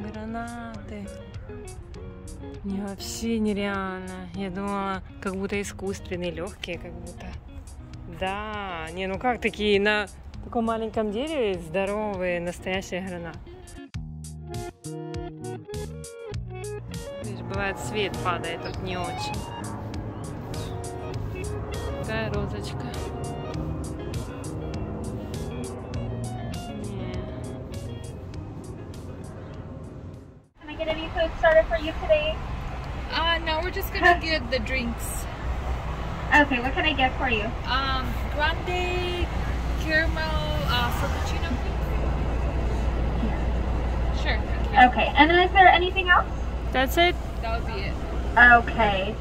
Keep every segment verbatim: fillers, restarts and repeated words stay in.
Гранаты. Не, вообще нереально. Я думала, как будто искусственные, легкие, как будто. Да, не, ну как такие на таком маленьком дереве здоровые, настоящие гранаты. Видишь, бывает свет падает, тут не очень. Такая розочка. Can I get any food started for you today? Uh, no, we're just gonna get the drinks. Okay, what can I get for you? Um, grande caramel uh, frappuccino. Sure. Okay. Okay, and then is there anything else? That's it? That would be it. Okay.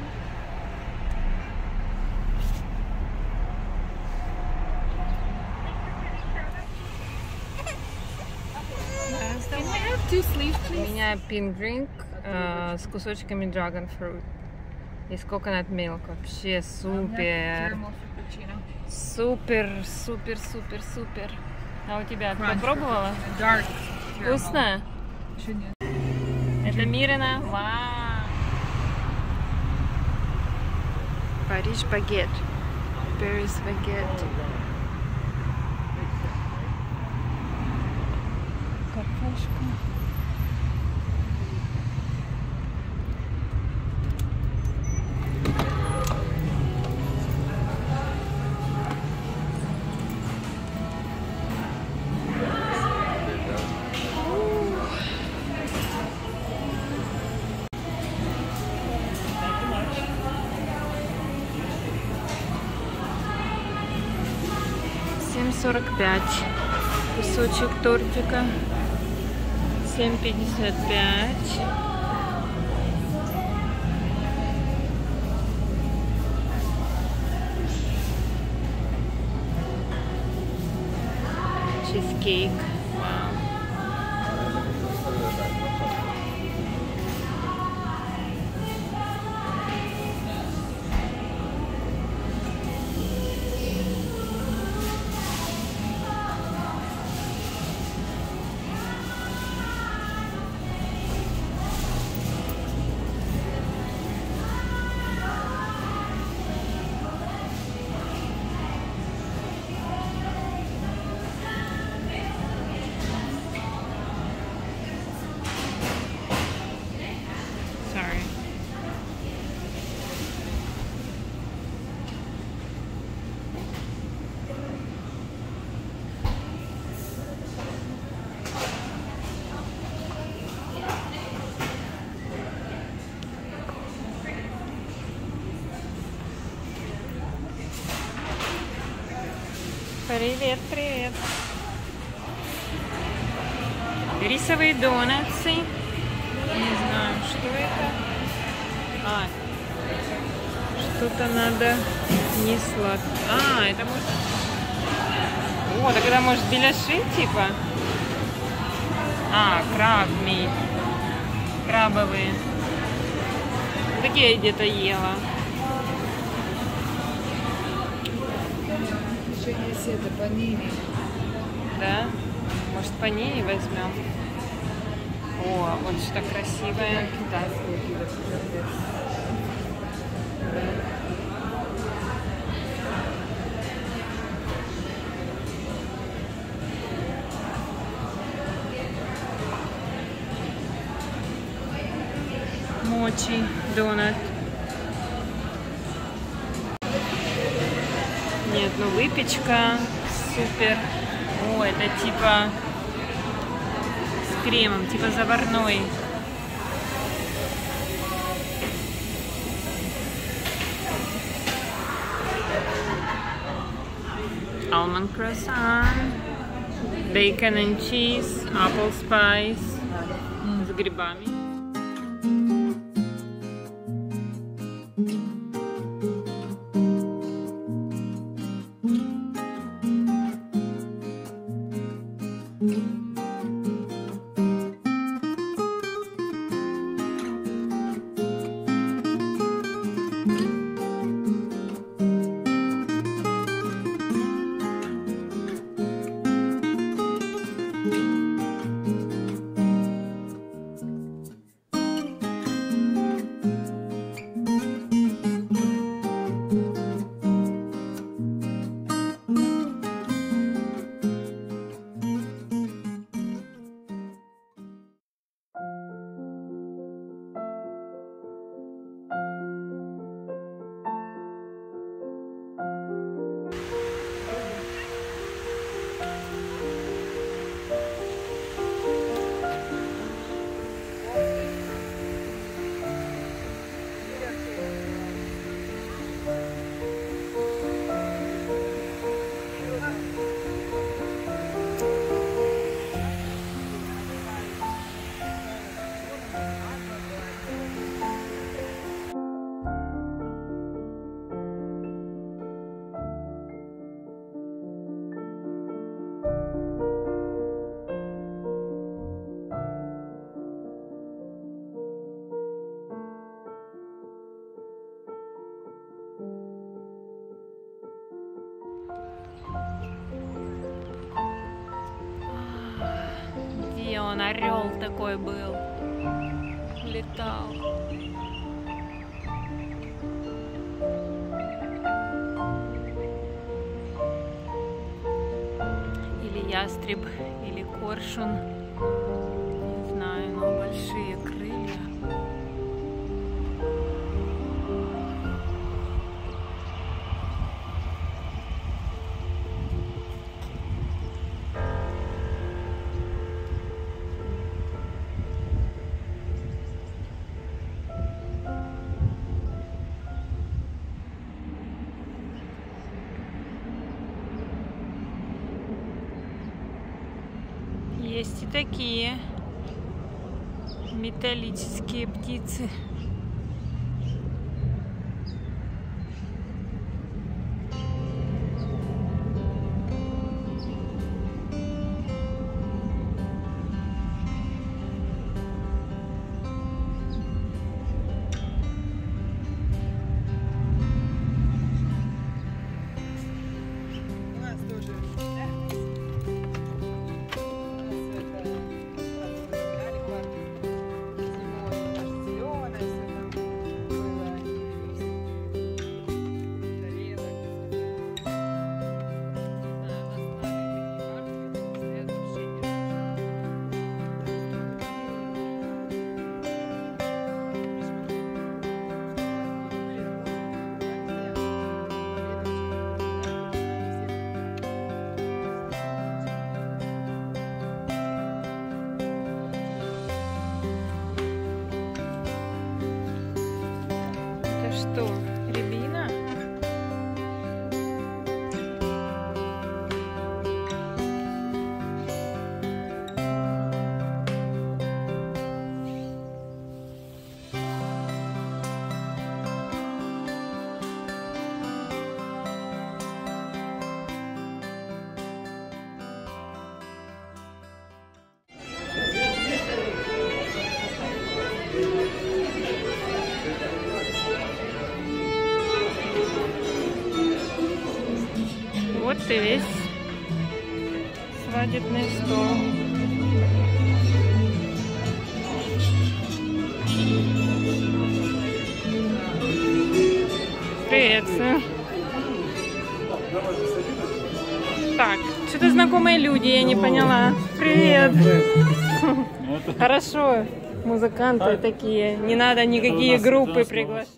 Can we have two sleeves, У please? меня pink drink э, с кусочками dragon fruit. И с coconut milk. Вообще супер. Caramel frappuccino. Супер, супер, супер, супер. А у тебя? Ты Crunch попробовала? Dark. caramel. Вкусно? Shouldn't Это Мирина? Вау! Париж багет. Paris багет. Кафешка. семь сорок пять. Кусочек тортика. семь пятьдесят пять. Чизкейк. Вау. Sorry. Привет, привет. Рисовые донатсы. Не знаю, что это. А, что-то надо не сладкое. А, это может... О, так это может беляши, типа? А, крабми. Крабовые. Такие я где-то ела. Еще есть это панини. Да? Может, панини возьмем? О, вот что красивое. Китайские какие-то. Мочи, донат. Нет, ну выпечка. Супер. О, это типа с кремом, типа заварной. Almond croissant. Bacon and cheese. Apple spice. С грибами. орел такой был. Летал. Или ястреб, или коршун. Не знаю, но большие крылья. Есть и такие металлические птицы. Что, рябина? Вот и весь свадебный стол. Привет. Так, что-то знакомые люди, я не поняла. Привет. Хорошо, музыканты такие, не надо никакие группы приглашать.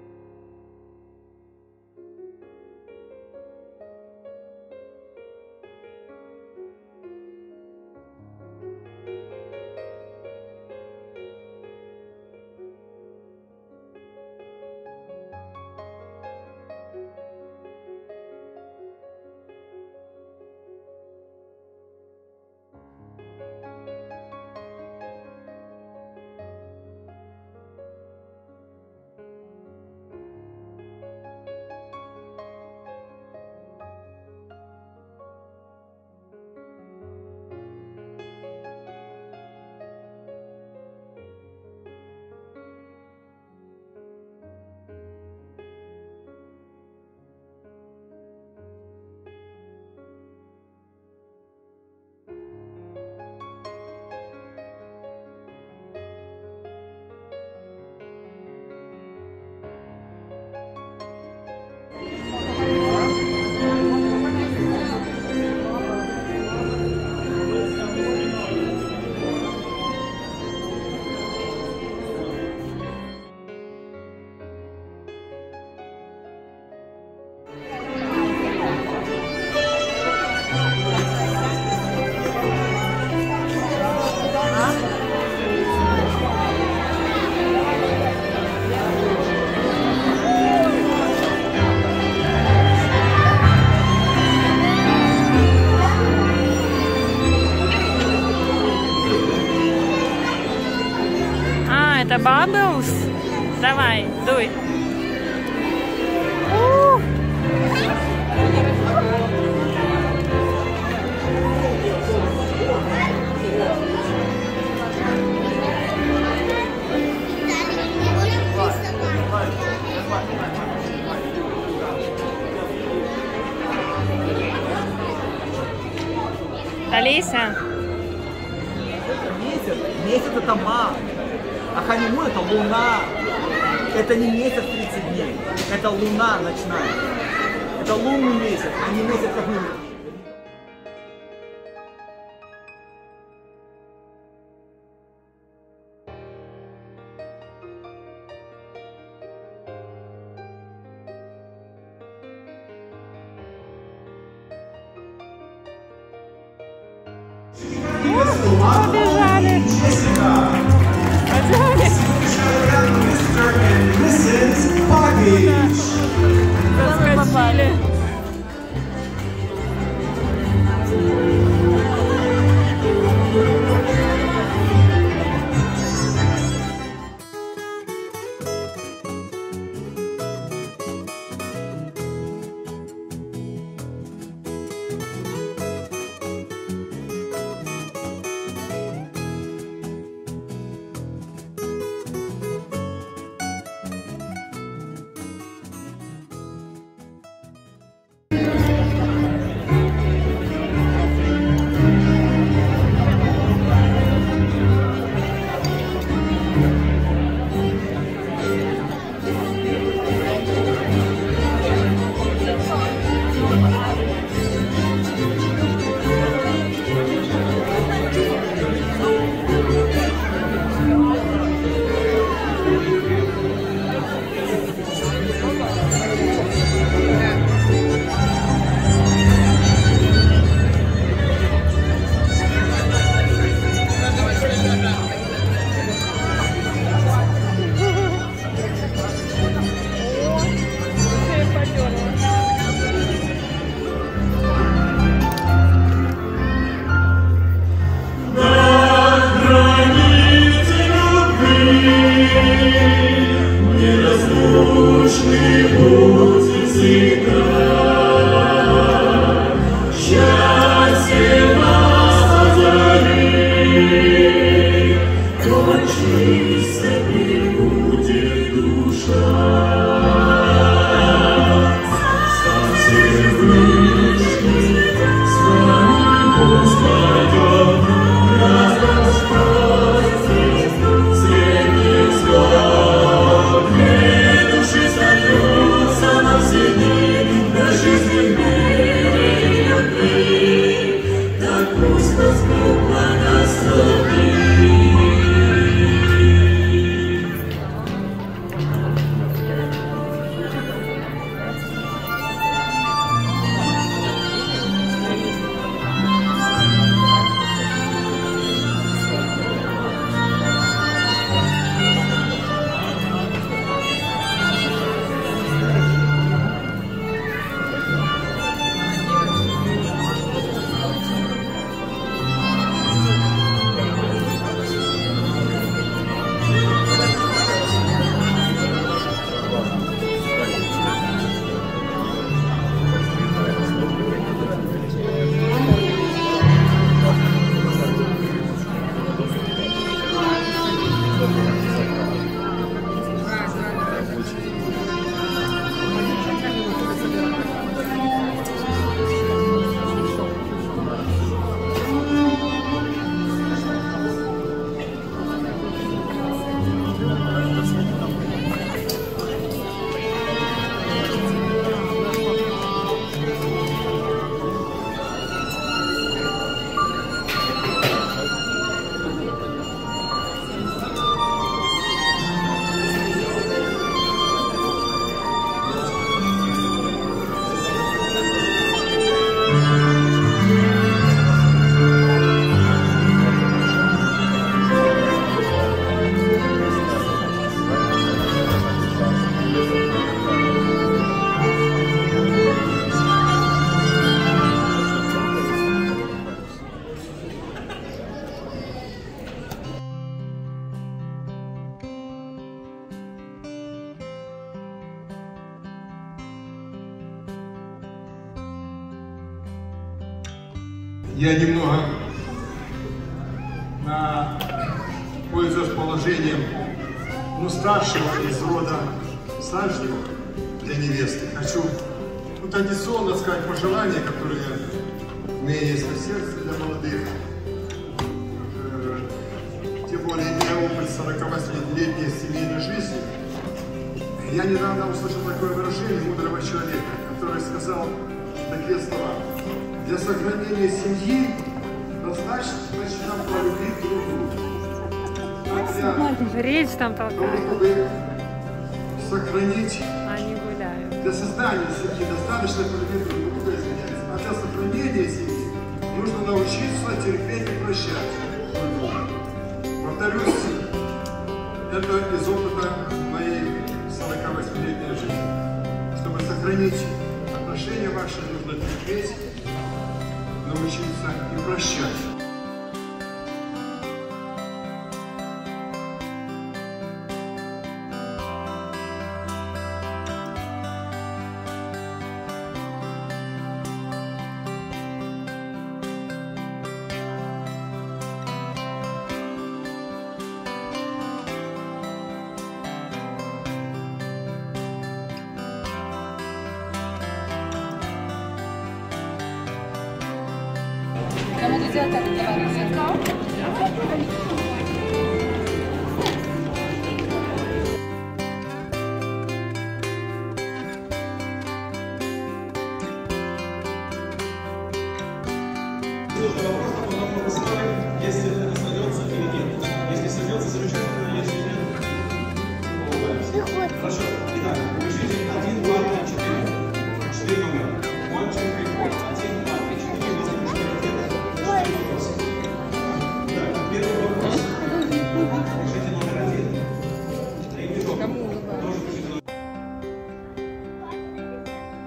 Это Bubbles? Давай, дуй. У-у-у. Алиса. месяц это Мах, а ханимун это луна. Это не месяц тридцать дней, это луна ночная. Это лунный месяц, а не месяц как мы. Побежали. Заскочили. Я немного, на, пользуясь положением, ну, старшего из рода Сальских для невесты, хочу, ну, традиционно сказать пожелания, которые у меня есть на сердце для молодых. Э, тем более многолетней семейной жизни, я недавно услышал такое выражение мудрого человека, который сказал такие слова: для сохранения семьи достаточно полюбить друг друга. А для Речь там того, толкает, чтобы сохранить, они гуляют. для создания семьи достаточно полюбить друг друга, извиняюсь. А для сохранения семьи нужно научиться терпеть и прощать. Повторюсь, это из опыта моей сорокавосьмилетней жизни. Чтобы сохранить отношения ваши, нужно терпеть, научиться и прощать. Кому нельзя так говорить? Сложный вопрос, потом можно поставить, если это сойдется или нет. Если сойдется, замечательно, если нет, улыбаемся. Хорошо. Итак, пишите один, два, три, четыре. Четыре номера. One, two, three, four. Один, два, три, четыре. Вы запишите ответы. Четыре вопроса. Так, первый вопрос. Пишите номер один. И Кому улыбаться? тоже пишите номер.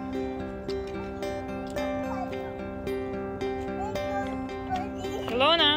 Луна!